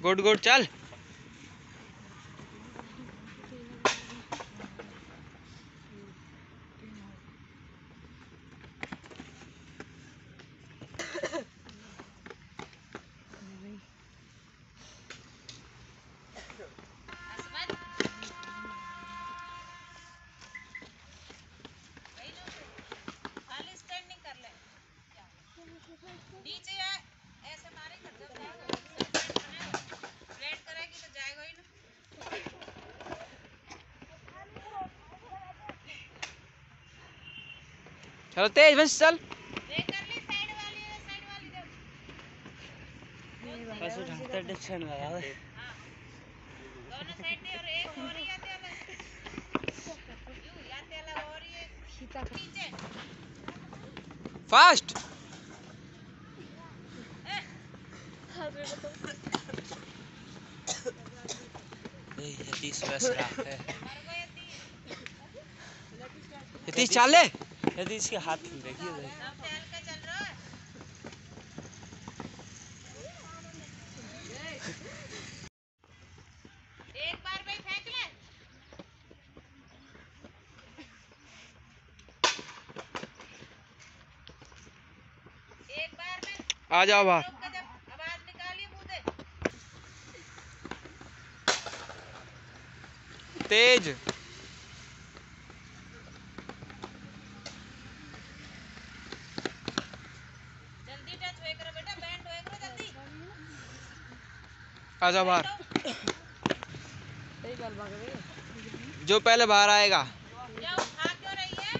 Good good चल। नीचे ऐसे मारे कर जब जाएगा फ्लैट करेगी तो जाएगा ही ना। चलो तेज बस चल। ब्रेक कर ली साइड वाली जब बस उठाते डिक्शन लगा दे। हां दोनों साइड दे और एक और ही आते अलग यू आते अलग और ये नीचे फास्ट। यतीश बस रहा है। यतीश चाले। यतीश के हाथ में देखिए सब टहल के चल रहा है। एक बार में फेंक ले। एक बार में आ जाओ बाहर। जब आवाज निकाली मुंह से तेज। जल्दी टच होए करो बेटा बैंड होए करो जल्दी। आ जाओ बाहर। सही गल भाग रही है। जो पहले बाहर आएगा। जाओ खा क्यों रही है।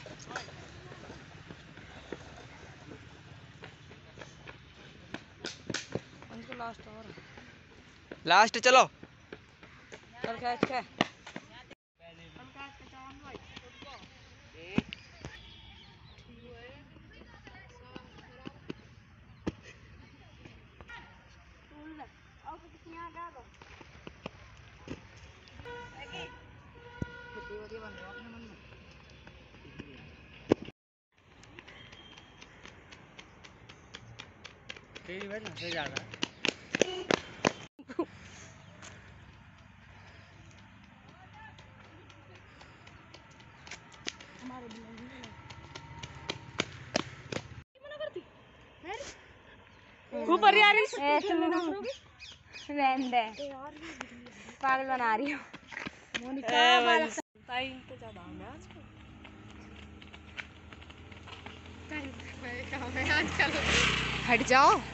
उनको लास्ट और लास्ट चलो। चल खींच के तेरी बहन से ज्यादा ऊपर यार पागल बना रही हो मोनिका। टाइम तो ज्यादा है आजकल। हट जाओ।